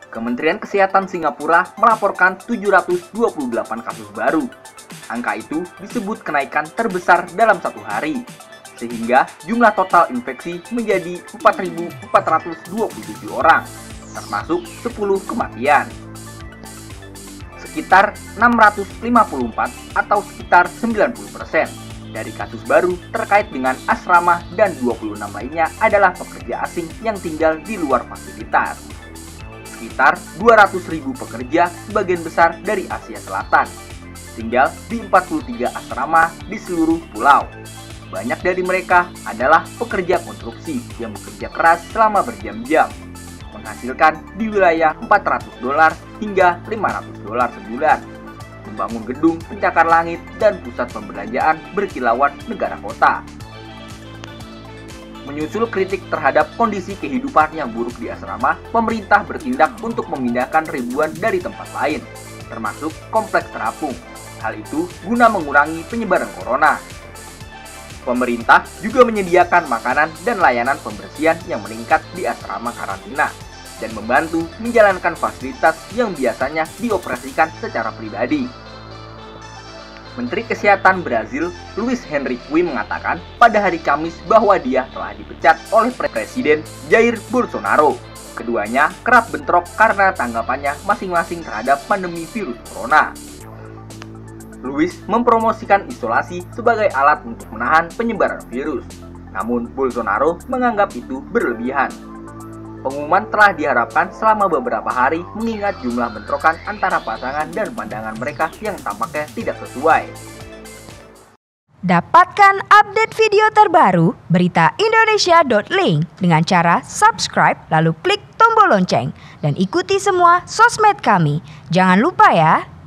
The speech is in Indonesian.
Kementerian Kesehatan Singapura melaporkan 728 kasus baru. Angka itu disebut kenaikan terbesar dalam satu hari, sehingga jumlah total infeksi menjadi 4.427 orang, termasuk 10 kematian. Sekitar 654 atau sekitar 90% dari kasus baru terkait dengan asrama dan 26 lainnya adalah pekerja asing yang tinggal di luar fasilitas. Sekitar 200.000 pekerja sebagian besar dari Asia Selatan tinggal di 43 asrama di seluruh pulau. Banyak dari mereka adalah pekerja konstruksi yang bekerja keras selama berjam-jam, menghasilkan di wilayah $400 hingga $500 sebulan, membangun gedung pencakar langit dan pusat pembelanjaan berkilauan negara kota. Menyusul kritik terhadap kondisi kehidupan yang buruk di asrama, pemerintah bertindak untuk memindahkan ribuan dari tempat lain, termasuk kompleks terapung. Hal itu guna mengurangi penyebaran corona. Pemerintah juga menyediakan makanan dan layanan pembersihan yang meningkat di asrama karantina dan membantu menjalankan fasilitas yang biasanya dioperasikan secara pribadi. Menteri Kesehatan Brazil, Luiz Henrique mengatakan pada hari Kamis bahwa dia telah dipecat oleh Presiden Jair Bolsonaro. Keduanya kerap bentrok karena tanggapannya masing-masing terhadap pandemi virus corona. Luiz mempromosikan isolasi sebagai alat untuk menahan penyebaran virus, namun Bolsonaro menganggap itu berlebihan. Pengumuman telah diharapkan selama beberapa hari mengingat jumlah bentrokan antara pasangan dan pandangan mereka yang tampaknya tidak sesuai. Dapatkan update video terbaru berita Indonesia.link dengan cara subscribe lalu klik tombol lonceng dan ikuti semua sosmed kami. Jangan lupa ya.